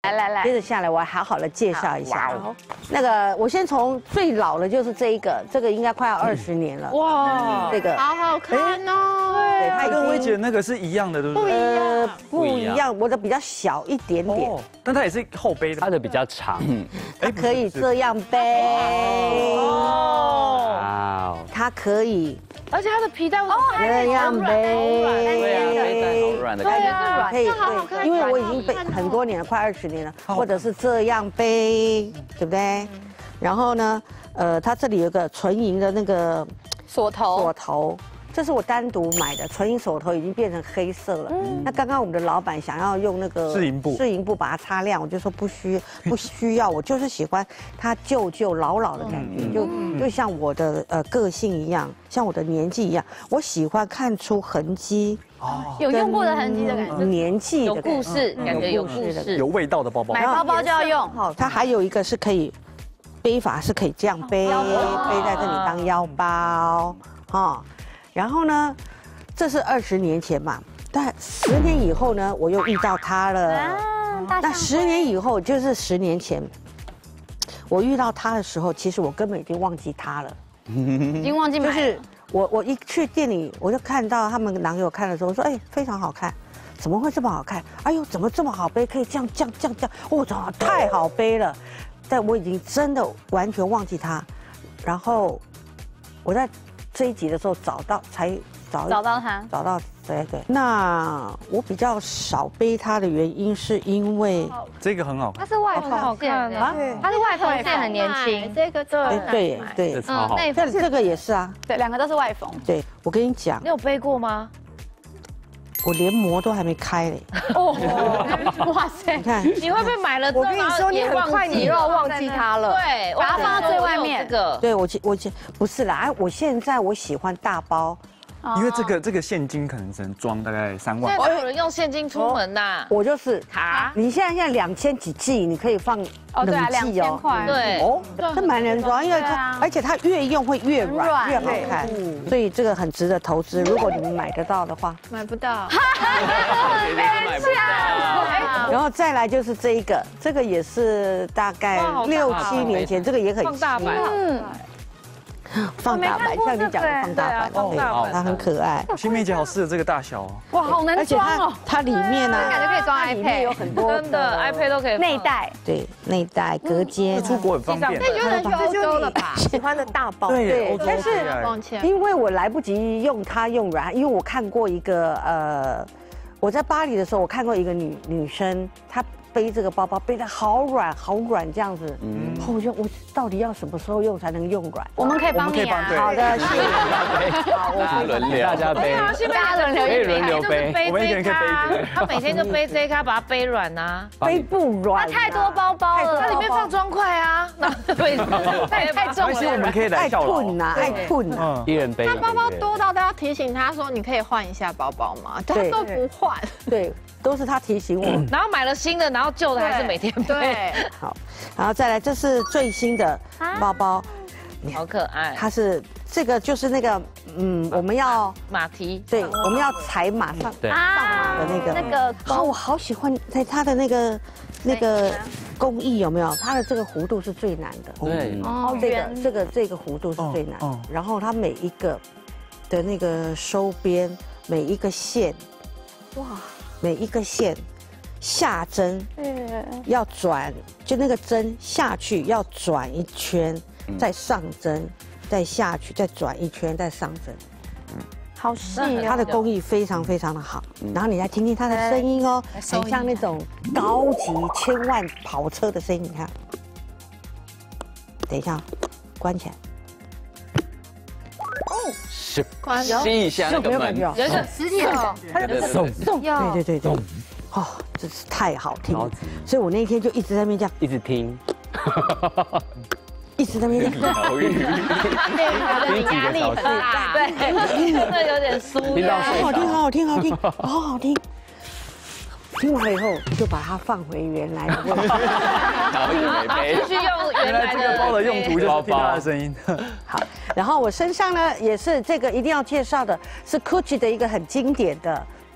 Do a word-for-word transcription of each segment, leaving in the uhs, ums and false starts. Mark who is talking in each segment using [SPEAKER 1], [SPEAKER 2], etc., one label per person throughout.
[SPEAKER 1] 来来来，
[SPEAKER 2] 接着下来我还好好的介绍一下。那个我先从最老的就是这一个，这个应该快要二十年了。哇，这个
[SPEAKER 1] 好好看哦。
[SPEAKER 2] 对，
[SPEAKER 3] 它跟薇姐那个是一样的，对不对？
[SPEAKER 2] 呃，不一样，我的比较小一点点，
[SPEAKER 3] 但它也是后背的，
[SPEAKER 4] 它的比较长。
[SPEAKER 2] 它可以这样背。
[SPEAKER 4] 哦，
[SPEAKER 2] 它可以。
[SPEAKER 1] 而且它的皮带哦，
[SPEAKER 2] 这样背，
[SPEAKER 4] 对啊，背带好软的感觉，
[SPEAKER 2] 可以对，因为我已经背很多年了，快二十年了，或者是这样背，对不对？然后呢，呃，它这里有个纯银的那个
[SPEAKER 1] 锁头，
[SPEAKER 2] 锁头。 这是我单独买的纯银手头，已经变成黑色了。那刚刚我们的老板想要用那个
[SPEAKER 3] 试银布，
[SPEAKER 2] 试银布把它擦亮，我就说不需不需要，我就是喜欢它旧旧老老的感觉，就就像我的呃个性一样，像我的年纪一样，我喜欢看出痕迹，
[SPEAKER 1] 有用过的痕迹的感觉，
[SPEAKER 2] 年纪
[SPEAKER 1] 有故事，感觉有故事，
[SPEAKER 3] 有味道的包包。
[SPEAKER 1] 买包包就要用。
[SPEAKER 2] 好，它还有一个是可以背法是可以这样背，背在这里当腰包，哈。 然后呢，这是二十年前嘛，但十年以后呢，我又遇到他了。那十年以后就是十年前，我遇到他的时候，其实我根本已经忘记他了，
[SPEAKER 1] 已经忘记买了。
[SPEAKER 2] 就是我我一去店里，我就看到他们拿给我看的时候，我说哎，非常好看，怎么会这么好看？哎呦，怎么这么好背？可以这样这样这样这样，哦，怎么太好背了？但我已经真的完全忘记他，然后我在。 这一集的时候找到才找
[SPEAKER 1] 找到他，
[SPEAKER 2] 找到对对。那我比较少背它的原因是因为
[SPEAKER 3] 这个很好看，
[SPEAKER 1] 它是外缝线啊，它是外缝线很年轻，这个对
[SPEAKER 2] 对对，
[SPEAKER 4] 嗯，
[SPEAKER 1] 内
[SPEAKER 2] 这这个也是啊，
[SPEAKER 1] 对，两个都是外缝。
[SPEAKER 2] 对，我跟你讲，
[SPEAKER 1] 你有背过吗？
[SPEAKER 2] 我连膜都还没开嘞。
[SPEAKER 1] 哦，哇塞！
[SPEAKER 2] 你看，
[SPEAKER 1] 你会不会买了之后，
[SPEAKER 5] 我跟你说，你很快你又要忘记它了。
[SPEAKER 1] 对，把它放到最外面。这个，
[SPEAKER 2] 对我我不是啦，哎，我现在我喜欢大包。
[SPEAKER 3] 因为这个这个现金可能只能装大概三万。
[SPEAKER 6] 现在有人用现金出门呐，
[SPEAKER 2] 我就是
[SPEAKER 6] 卡。
[SPEAKER 2] 你现在现在两千几 G， 你可以放冷气哦。
[SPEAKER 6] 对
[SPEAKER 2] 哦，这蛮能装，因为它而且它越用会越软越好看，所以这个很值得投资。如果你们买得到的话，
[SPEAKER 1] 买不到。
[SPEAKER 4] 买不到。
[SPEAKER 2] 然后再来就是这一个，这个也是大概六七年前，这个也很
[SPEAKER 6] 放大版。
[SPEAKER 1] 嗯。
[SPEAKER 2] 放大版，像你讲的放大版，对，它很可爱。
[SPEAKER 3] 新梅姐好适合这个大小哦。
[SPEAKER 1] 哇，好难装哦！
[SPEAKER 2] 它里面呢，
[SPEAKER 1] 感觉可以装 iPad，
[SPEAKER 2] 有很多
[SPEAKER 6] 真的 iPad 都可以
[SPEAKER 1] 内袋，
[SPEAKER 2] 对，内袋隔间，
[SPEAKER 3] 出国很方便。
[SPEAKER 5] 那有人去欧洲了吧？喜欢的大包，
[SPEAKER 3] 对，
[SPEAKER 2] 但是因为我来不及用它用软，因为我看过一个呃，我在巴黎的时候，我看过一个女女生，她。 背这个包包背得好软好软这样子，嗯，我觉得我到底要什么时候用才能用软？
[SPEAKER 1] 我们可以帮你啊。
[SPEAKER 2] 好的，谢谢。
[SPEAKER 4] 好，我会轮流，大家背，
[SPEAKER 1] 大家轮流，
[SPEAKER 4] 可以轮流背。
[SPEAKER 3] 我们一个人可以背一个。
[SPEAKER 6] 他每天就背这一咖，把它背软呐。
[SPEAKER 2] 背不软，
[SPEAKER 1] 太多包包了，
[SPEAKER 6] 它里面放砖块啊，那背
[SPEAKER 1] 太太重了。
[SPEAKER 3] 其实我们可以来
[SPEAKER 2] 爱吞呐，爱吞呐。
[SPEAKER 4] 一人背。
[SPEAKER 5] 他包包多到都要提醒他说，你可以换一下包包吗？他都不换。
[SPEAKER 2] 对。 都是他提醒我，
[SPEAKER 6] 然后买了新的，然后旧的还是每天背。
[SPEAKER 2] 好，然后再来，这是最新的包包，
[SPEAKER 6] 好可爱。
[SPEAKER 2] 它是这个就是那个嗯，我们要
[SPEAKER 6] 马蹄，
[SPEAKER 2] 对，我们要踩马上
[SPEAKER 4] 对
[SPEAKER 2] 上马的那个
[SPEAKER 1] 那个，
[SPEAKER 2] 哦，我好喜欢在它的那个那个工艺有没有？它的这个弧度是最难的，
[SPEAKER 4] 对，
[SPEAKER 1] 哦，
[SPEAKER 2] 这个这个这个弧度是最难的，然后它每一个的那个收边，每一个线，哇。 每一个线下针要转，就那个针下去要转一圈，再上针，再下去，再转一圈，再上针。
[SPEAKER 1] 好细，
[SPEAKER 2] 它的工艺非常非常的好。然后你来听听它的声音哦，很像那种高级千万跑车的声音。你看，等一下，关起来。
[SPEAKER 4] 是，吸一下那个门，
[SPEAKER 1] 有一个实体的，
[SPEAKER 2] 它就送送，对对对对，哦，真是太好听了，所以我那天就一直在那边这样，
[SPEAKER 4] 一直听，
[SPEAKER 2] 一直在那边这样，
[SPEAKER 1] 压力很大，对，
[SPEAKER 6] 真的有点酥，
[SPEAKER 4] 听到
[SPEAKER 2] 好好听，好好听，好听，好好听。听完了以后，就把它放回原来的位置。
[SPEAKER 4] 然后又没背。
[SPEAKER 6] 继续用原来
[SPEAKER 3] 这个包的用途就是听它的声音。
[SPEAKER 2] 好，然后我身上呢也是这个一定要介绍的，是 Gucci 的一个很经典的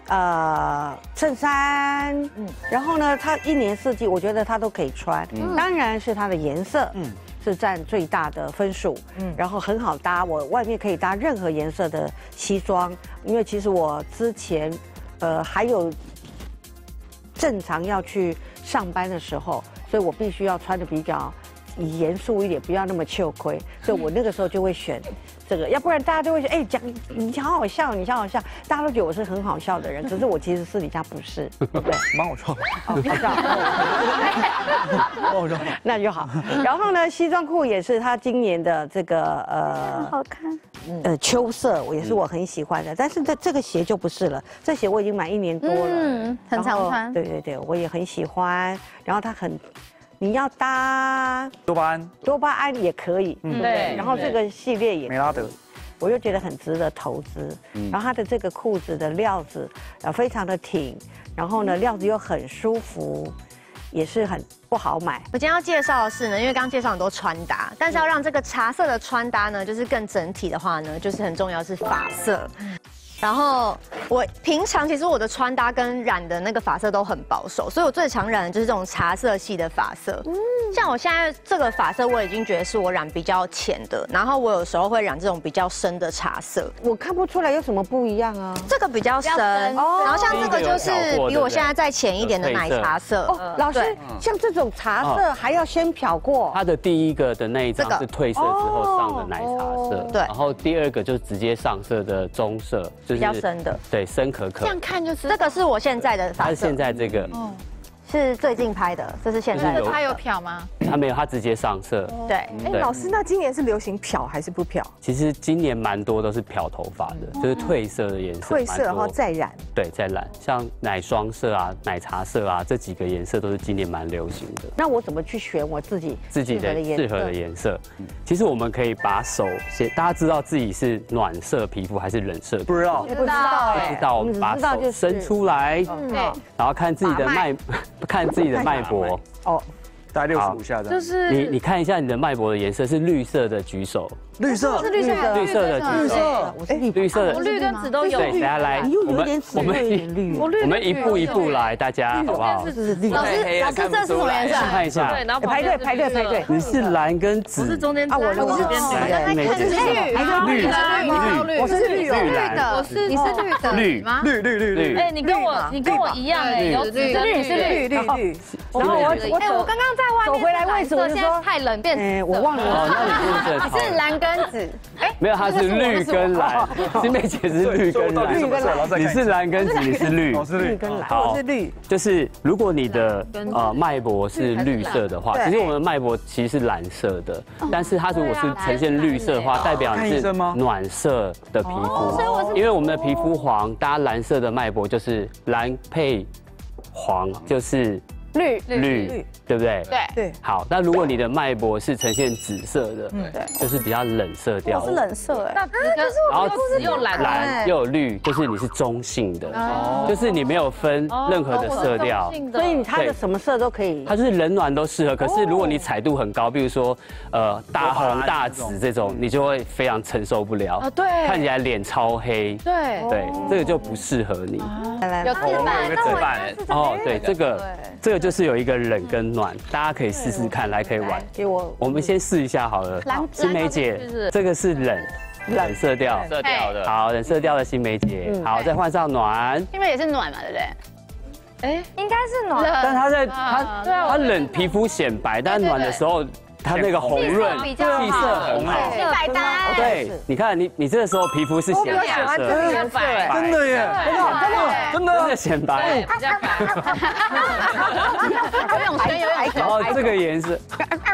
[SPEAKER 2] 呃衬衫，嗯，然后呢，它一年四季我觉得它都可以穿，嗯，当然是它的颜色，嗯，是占最大的分数，嗯，然后很好搭，我外面可以搭任何颜色的西装，因为其实我之前，呃，还有正常要去上班的时候，所以我必须要穿的比较严肃一点，不要那么糗亏，所以我那个时候就会选这个，要不然大家都会说，哎，讲你好好笑，你好好笑，大家都觉得我是很好笑的人，可是我其实私底下不是，对不对？
[SPEAKER 3] 蛮好笑，
[SPEAKER 2] 哦，好笑，
[SPEAKER 3] 蛮好笑，
[SPEAKER 2] 那就好。然后呢，西装裤也是他今年的这个呃，
[SPEAKER 1] 好看，
[SPEAKER 2] 呃秋色，我也是我很喜欢的，但是这这个鞋就不是了，这鞋我已经买一年多了，
[SPEAKER 1] 嗯，很常穿，
[SPEAKER 2] 对对对，我也很喜欢，然后它很。你要搭
[SPEAKER 3] 多巴胺，
[SPEAKER 2] 多巴胺也可以，对不对？然后这个系列也
[SPEAKER 3] 美拉德，
[SPEAKER 2] 我就觉得很值得投资。然后它的这个裤子的料子呃非常的挺，然后呢料子又很舒服，也是很不好买。
[SPEAKER 7] 我今天要介绍的是呢，因为刚刚介绍很多穿搭，但是要让这个茶色的穿搭呢，就是更整体的话呢，就是很重要是发色。然后我平常其实我的穿搭跟染的那个发色都很保守，所以我最常染的就是这种茶色系的发色。嗯，像我现在这个发色，我已经觉得是我染比较浅的，然后我有时候会染这种比较深的茶色。
[SPEAKER 2] 我看不出来有什么不一样啊。
[SPEAKER 7] 这个比较深，然后像这个就是比我现在再浅一点的奶茶色。
[SPEAKER 2] 哦，老师，像这种茶色还要先漂过。
[SPEAKER 8] 它的第一个的那一张是褪色之后上的奶茶色，
[SPEAKER 7] 对，
[SPEAKER 8] 然后第二个就是直接上色的棕色。
[SPEAKER 7] 比较深的，
[SPEAKER 8] 对，深可可。
[SPEAKER 5] 这样看就是
[SPEAKER 7] 这个是我现在的发色，
[SPEAKER 8] 它是现在这个，
[SPEAKER 7] 是最近拍的，这是现在的。
[SPEAKER 5] 它有漂吗？
[SPEAKER 8] 它没有，它直接上色。
[SPEAKER 7] 对，
[SPEAKER 9] 哎，老师，那今年是流行漂还是不漂？
[SPEAKER 8] 其实今年蛮多都是漂头发的，就是褪色的颜色。
[SPEAKER 9] 褪色然后再染。
[SPEAKER 8] 对，再染，像奶霜色啊、奶茶色啊这几个颜色都是今年蛮流行的。
[SPEAKER 2] 那我怎么去选我自己
[SPEAKER 8] 自己的适合的颜色？其实我们可以把手先，大家知道自己是暖色皮肤还是冷色皮肤？
[SPEAKER 3] 不知道，
[SPEAKER 2] 不知道，
[SPEAKER 8] 不知道。我们把手伸出来，然后看自己的脉，看自己的脉搏。
[SPEAKER 2] 哦。
[SPEAKER 3] 大概六十五下的，
[SPEAKER 8] 就是你你看一下你的脉搏的颜色是绿色的，举手。
[SPEAKER 3] 绿色
[SPEAKER 2] 是绿色，
[SPEAKER 8] 绿色的举手。
[SPEAKER 2] 我是
[SPEAKER 8] 绿色的，
[SPEAKER 6] 我绿跟紫都有。
[SPEAKER 8] 对，等下来，
[SPEAKER 2] 我们我们绿，
[SPEAKER 8] 我们一步一步来，大家好不好？
[SPEAKER 2] 这是绿。
[SPEAKER 7] 老师，老师这是什么颜色？
[SPEAKER 8] 看一下，
[SPEAKER 6] 对，然后
[SPEAKER 2] 排队排队排队。
[SPEAKER 8] 你是蓝跟紫，
[SPEAKER 6] 我是中间
[SPEAKER 2] 啊，我我是
[SPEAKER 8] 绿，
[SPEAKER 2] 绿，绿，我是绿
[SPEAKER 8] 绿蓝，
[SPEAKER 5] 我是你是绿的
[SPEAKER 8] 绿
[SPEAKER 5] 吗？
[SPEAKER 3] 绿绿绿绿。
[SPEAKER 6] 哎，你跟我你跟我一样哎，有紫跟绿
[SPEAKER 2] 是绿绿绿。然后我我
[SPEAKER 7] 哎，我刚刚在外面
[SPEAKER 2] 走回来位置，我就说
[SPEAKER 7] 太冷变紫，
[SPEAKER 2] 哎，我忘了。
[SPEAKER 8] 哦，那你
[SPEAKER 7] 你是蓝跟紫，哎，
[SPEAKER 8] 没有，它是绿跟蓝。新梅姐是绿跟蓝，你是蓝跟紫，你是绿，
[SPEAKER 3] 我是绿
[SPEAKER 2] 跟蓝，
[SPEAKER 8] 好，
[SPEAKER 2] 我是绿。
[SPEAKER 8] 就是如果你的呃脉搏是绿色的话，其实我们的脉搏其实是蓝色的，但是它如果是呈现绿色的话，代表你是暖色的皮肤，因为我们的皮肤黄，搭蓝色的脉搏就是蓝配黄，就是绿绿，对不对？
[SPEAKER 5] 对
[SPEAKER 9] 对。
[SPEAKER 8] 好，那如果你的脉搏是呈现紫色的，对，就是比较冷色调。
[SPEAKER 9] 我是冷色哎。
[SPEAKER 6] 那紫跟然后紫又蓝
[SPEAKER 8] 蓝又有绿，就是你是中性的，就是你没有分任何的色调，
[SPEAKER 2] 所以它的什么色都可以。
[SPEAKER 8] 它就是冷暖都适合。可是如果你彩度很高，比如说呃大红大紫这种，你就会非常承受不了。
[SPEAKER 6] 对，
[SPEAKER 8] 看起来脸超黑。
[SPEAKER 6] 对
[SPEAKER 8] 对，这个就不适合你。
[SPEAKER 6] 有字板，
[SPEAKER 3] 有个字板。
[SPEAKER 8] 哦，对，这个这个就是有一个冷跟暖，大家可以试试看，来可以玩。
[SPEAKER 2] 给我，
[SPEAKER 8] 我们先试一下好了。新梅姐，这个是冷冷色调，
[SPEAKER 4] 色调的。
[SPEAKER 8] 好，冷色调的新梅姐，好，再换上暖。
[SPEAKER 5] 因为也是暖嘛，对不对？
[SPEAKER 6] 哎，
[SPEAKER 7] 应该是暖。
[SPEAKER 8] 但它在它它冷皮肤显白，但暖的时候。它那个红润，气色很好，
[SPEAKER 7] 百搭。
[SPEAKER 8] 对，你看你你这个时候皮肤是显白色，
[SPEAKER 3] 真的耶，真的真的真的
[SPEAKER 8] 真的显白。
[SPEAKER 5] 比较白。游泳圈有海
[SPEAKER 8] 然后这个颜色，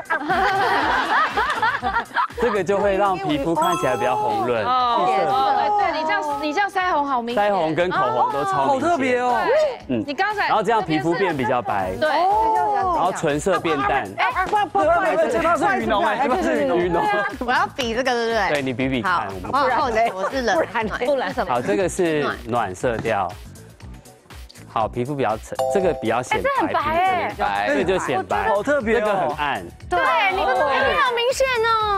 [SPEAKER 8] 这个就会让皮肤看起来比较红润。
[SPEAKER 6] 哦，对你这样你这样腮红好明显，
[SPEAKER 8] 腮红跟口红都超明显，
[SPEAKER 3] 好特别哦。
[SPEAKER 8] 嗯，
[SPEAKER 6] 你刚才
[SPEAKER 8] 然后这样皮肤变比较白，
[SPEAKER 6] 对，
[SPEAKER 8] 然后唇色变淡。
[SPEAKER 2] 哎，不不不，
[SPEAKER 3] 这它是羽绒哎，这它是羽绒。
[SPEAKER 8] 羽绒。
[SPEAKER 7] 我要比这个，对不对？
[SPEAKER 8] 对你比比看，我们
[SPEAKER 7] 不然我是冷，
[SPEAKER 6] 不然什么？
[SPEAKER 8] 好，这个是暖色调。好，皮肤比较沉，这个比较显白，
[SPEAKER 4] 白，
[SPEAKER 8] 这个就显白，
[SPEAKER 3] 好特别，
[SPEAKER 8] 这个很暗。
[SPEAKER 7] 对，你们哎，好明显哦，真的吗？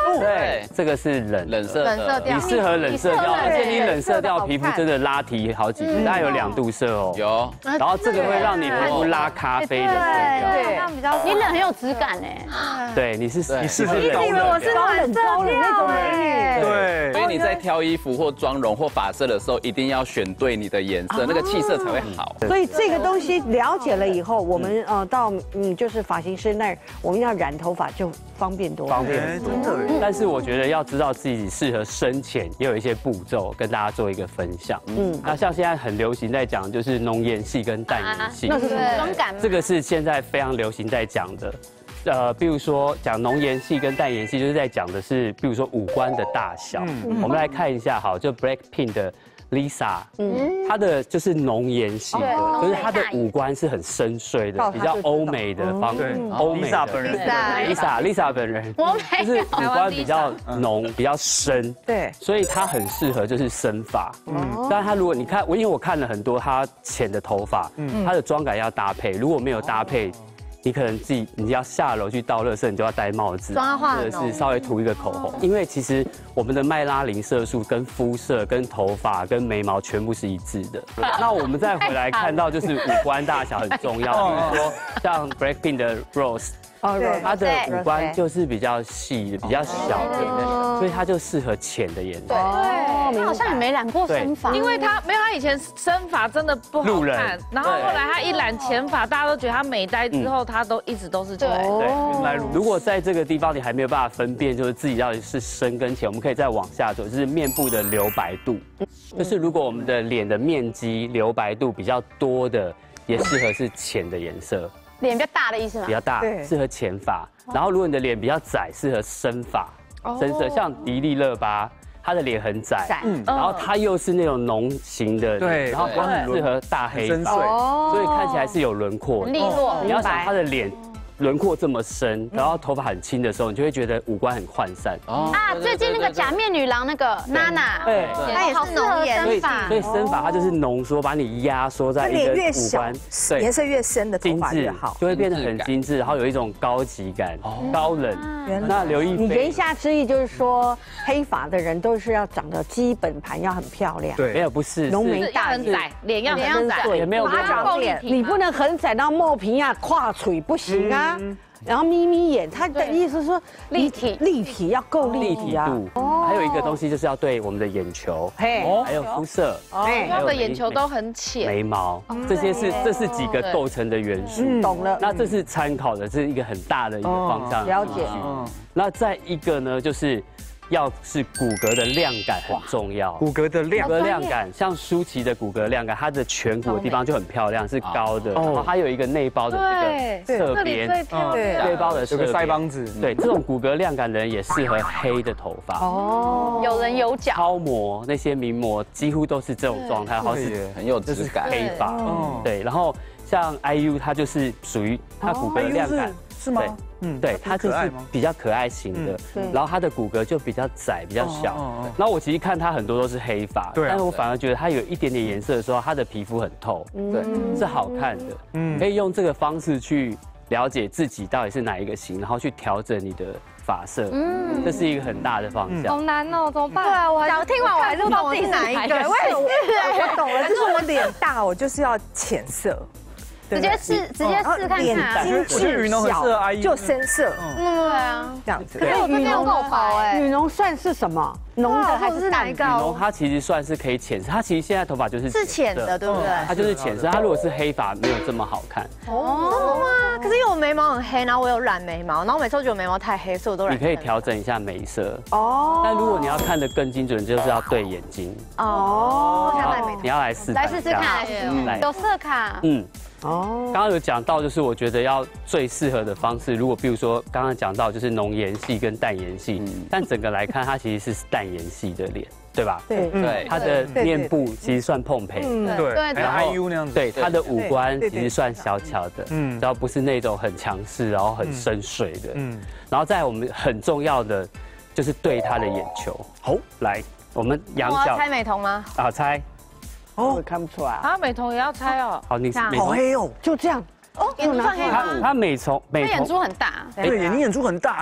[SPEAKER 8] 对，这个是冷
[SPEAKER 4] 冷色
[SPEAKER 5] 冷色调
[SPEAKER 8] 你适合冷色调，而且你冷色调皮肤真的拉提好几度，大概有两度色哦。
[SPEAKER 4] 有，
[SPEAKER 8] 然后这个会让你皮肤拉咖啡的色调。
[SPEAKER 1] 对，比较你冷很有质感哎。
[SPEAKER 8] 对，你是你是
[SPEAKER 7] 我一直以为我是暖色调哎。
[SPEAKER 3] 对，
[SPEAKER 4] 所以你在挑衣服或妆容或发色的时候，一定要选对你的颜色，那个气色才会好。
[SPEAKER 2] 所以这个东西了解了以后，我们呃到嗯就是发型师那儿，我们要染头发就方便多了。
[SPEAKER 8] 方便
[SPEAKER 3] 真的。
[SPEAKER 8] 但是我觉得要知道自己适合深浅，也有一些步骤跟大家做一个分享。嗯，那像现在很流行在讲就是浓颜系跟淡颜系，
[SPEAKER 1] 那是什么？妆感。
[SPEAKER 8] 这个是现在非常流行在讲的。呃，比如说讲浓颜系跟淡颜系，就是在讲的是，比如说五官的大小。嗯，我们来看一下，好，就 Blackpink 的 Lisa， 嗯，她的就是浓颜系的，可是她的五官是很深邃的，比较欧美的方，欧美的
[SPEAKER 3] Lisa 本人
[SPEAKER 8] ，Lisa Lisa 本人，
[SPEAKER 1] 我没
[SPEAKER 8] 就是五官比较浓、比较深，
[SPEAKER 9] 对，
[SPEAKER 8] 所以她很适合就是深发。嗯，但是她如果你看我，因为我看了很多她浅的头发，嗯，她的妆感要搭配，如果没有搭配。你可能自己你要下楼去倒垃圾，你就要戴帽子，或者是稍微涂一个口红，因为其实我们的麦拉林色素跟肤色、跟头发、跟眉毛全部是一致的。那我们再回来看到就是五官大小很重要，比如说像 Blackpink 的 Rose。它的五官就是比较细的、比较小的，所以它就适合浅的颜色。
[SPEAKER 1] 对，他好像也没染过深发，
[SPEAKER 6] 因为他没有他以前深发真的不好看，然后后来他一染浅发，大家都觉得他美呆之后，他都一直都是浅。
[SPEAKER 8] 对，原来如果在这个地方你还没有办法分辨，就是自己到底是深跟浅，我们可以再往下走，就是面部的留白度，就是如果我们的脸的面积留白度比较多的，也适合是浅的颜色。
[SPEAKER 1] 脸比较大的意思吗？
[SPEAKER 8] 比较大，适合浅发。然后如果你的脸比较窄，适合深发、深色。像迪丽热巴，她的脸很窄，嗯，然后她又是那种浓型的，对，然后很适合大黑发，所以看起来是有轮廓，
[SPEAKER 1] 利落。
[SPEAKER 8] 你要想她的脸。轮廓这么深，然后头发很轻的时候，你就会觉得五官很涣散。
[SPEAKER 1] 啊，最近那个假面女郎那个娜娜，
[SPEAKER 7] 对，她也是浓颜
[SPEAKER 8] 深发，所以深发它就是浓缩，把你压缩在一个五官，
[SPEAKER 9] 对，颜色越深的头发越好，
[SPEAKER 8] 就会变得很精致，然后有一种高级感、高冷。那刘亦菲，
[SPEAKER 2] 你言下之意就是说，黑发的人都是要长得基本盘要很漂亮。
[SPEAKER 8] 对，没有不是，
[SPEAKER 2] 浓眉大
[SPEAKER 6] 眼，脸要很窄，
[SPEAKER 8] 也没有
[SPEAKER 2] 马掌脸，你不能很窄到冒皮呀、跨嘴不行啊。然后眯眯眼，他的意思是说
[SPEAKER 1] 立体，
[SPEAKER 2] 立体要够立体啊。
[SPEAKER 8] 还有一个东西就是要对我们的眼球，还有肤色，
[SPEAKER 6] 他的眼球都很浅，
[SPEAKER 8] 眉毛这些是这是几个构成的元素。
[SPEAKER 2] 懂了。
[SPEAKER 8] 那这是参考的，这是一个很大的一个方向。
[SPEAKER 2] 了解。
[SPEAKER 8] 那再一个呢，就是。要是骨骼的亮感很重要，
[SPEAKER 3] 骨骼的亮，
[SPEAKER 8] 骨骼亮感，像舒淇的骨骼亮感，它的颧骨的地方就很漂亮，是高的，然后它有一个内包的这个侧边，
[SPEAKER 6] 对，
[SPEAKER 8] 内包的
[SPEAKER 3] 有个腮帮子，
[SPEAKER 8] 对，这种骨骼亮感的人也适合黑的头发，
[SPEAKER 1] 哦，有棱有角，
[SPEAKER 8] 超模那些名模几乎都是这种状态，好是
[SPEAKER 4] 很有质感，
[SPEAKER 8] 黑发，对，然后像 I U 它就是属于它骨骼亮感，
[SPEAKER 3] 是吗？
[SPEAKER 8] 嗯，对，它就是比较可爱型的，然后它的骨骼就比较窄、比较小。然后我其实看它很多都是黑发，但是我反而觉得它有一点点颜色的时候，它的皮肤很透，对，是好看的。嗯，可以用这个方式去了解自己到底是哪一个型，然后去调整你的发色。嗯，这是一个很大的方向。
[SPEAKER 1] 好难哦，怎么办？
[SPEAKER 7] 对啊，我想听完我还是不知道自己哪一个。
[SPEAKER 9] 我也我懂了，就是我脸大，我就是要浅色。
[SPEAKER 1] 直接试，直接试看看。
[SPEAKER 9] 眼睛
[SPEAKER 3] 是小，
[SPEAKER 9] 就深色。
[SPEAKER 1] 嗯，对啊，
[SPEAKER 9] 这样子。
[SPEAKER 1] 可是我这边够薄哎。
[SPEAKER 2] 羽绒算是什么？浓的还是淡的？
[SPEAKER 8] 羽绒它其实算是可以浅色，它其实现在头发就是
[SPEAKER 7] 是浅的，对不对？
[SPEAKER 8] 它就是浅色，它如果是黑发没有这么好看。
[SPEAKER 7] 哦，真的吗？可是因为我眉毛很黑，然后我有染眉毛，然后每次都觉得眉毛太黑，所以我都染。
[SPEAKER 8] 你可以调整一下眉色哦。但如果你要看得更精准，就是要对眼睛
[SPEAKER 7] 哦。
[SPEAKER 8] 你要来试，
[SPEAKER 1] 来试试看，有色卡。嗯。哦，
[SPEAKER 8] 刚刚有讲到，就是我觉得要最适合的方式，如果比如说刚刚讲到就是浓颜系跟淡颜系，但整个来看它其实是淡颜系的脸，对吧？
[SPEAKER 2] 对
[SPEAKER 4] 对，
[SPEAKER 8] 它的面部其实算碰培，
[SPEAKER 3] 对，然后 I U 那样子，
[SPEAKER 8] 对，它的五官其实算小巧的，嗯，然后不是那种很强势，然后很深邃的，嗯，然后再我们很重要的就是对它的眼球，好，来我们仰角，
[SPEAKER 1] 猜美瞳吗？
[SPEAKER 8] 啊，猜。
[SPEAKER 2] 哦，看不出来
[SPEAKER 6] 啊！美瞳也要猜哦。
[SPEAKER 8] 好，你
[SPEAKER 2] 好黑哦，就这样。
[SPEAKER 1] 哦，眼珠算黑吗？
[SPEAKER 8] 他美瞳，
[SPEAKER 1] 他眼珠很大。
[SPEAKER 3] 对，眼睛眼珠很大哎。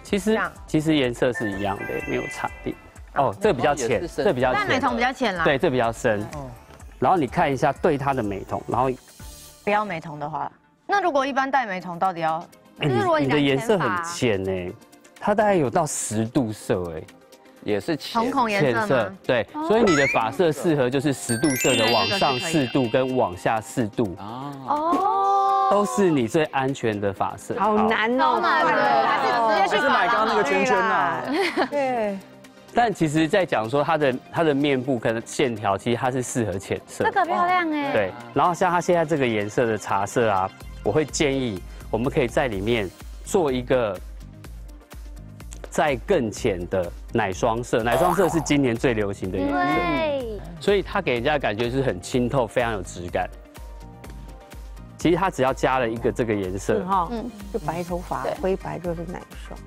[SPEAKER 8] 其实其实颜色是一样的，没有差别。哦，这比较浅，这比较浅。
[SPEAKER 7] 但美瞳比较浅啦。
[SPEAKER 8] 对，这比较深。然后你看一下对它的美瞳，然后
[SPEAKER 7] 不要美瞳的话，那如果一般戴美瞳，到底要？
[SPEAKER 8] 哎，你你的颜色很浅哎，它大概有到十度色哎。
[SPEAKER 4] 也是
[SPEAKER 7] 瞳孔颜色吗？
[SPEAKER 8] 对，所以你的发色适合就是十度色的往上四度跟往下四度哦，都是你最安全的发色。
[SPEAKER 2] 好难哦，
[SPEAKER 3] 还是直接去买刚刚那个圈圈呐。
[SPEAKER 9] 对。
[SPEAKER 8] 但其实，在讲说它的它的面部可能线条，其实它是适合浅色。
[SPEAKER 1] 这个漂亮哎。
[SPEAKER 8] 对，然后像它现在这个颜色的茶色啊，我会建议我们可以在里面做一个。再更浅的奶霜色，奶霜色是今年最流行的颜色，对，所以它给人家的感觉是很清透，非常有质感。其实它只要加了一个这个颜色，
[SPEAKER 2] 哈，嗯，就白头发灰白就是奶霜，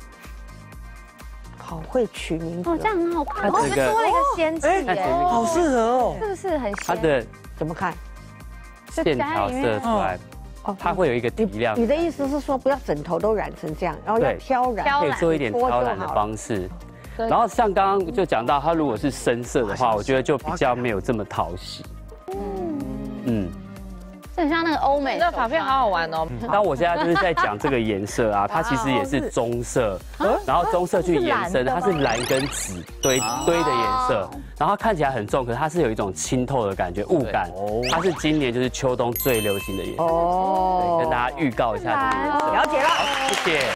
[SPEAKER 2] 好会取名字
[SPEAKER 1] 哦，这样很好看，哦，就多了一个仙气耶，
[SPEAKER 2] 好适合哦，
[SPEAKER 1] 是不是很？
[SPEAKER 8] 它的
[SPEAKER 2] 怎么看？
[SPEAKER 8] 线条色出来。哦，它会有一个提亮。
[SPEAKER 2] 你的意思是说，不要枕头都染成这样，然后要挑染，
[SPEAKER 8] 可以做一点挑染的方式。然后像刚刚就讲到，它如果是深色的话，我觉得就比较没有这么讨喜。嗯嗯，
[SPEAKER 1] 这很像那个欧美。
[SPEAKER 6] 那发片好好玩哦。
[SPEAKER 8] 那我现在就是在讲这个颜色啊，它其实也是棕色，然后棕色去延伸，它是蓝跟紫堆堆的颜色。然后它看起来很重，可是它是有一种清透的感觉，雾感。它是今年就是秋冬最流行的颜色。哦，跟大家预告一下这个颜色。
[SPEAKER 2] 了解了，
[SPEAKER 8] 谢谢。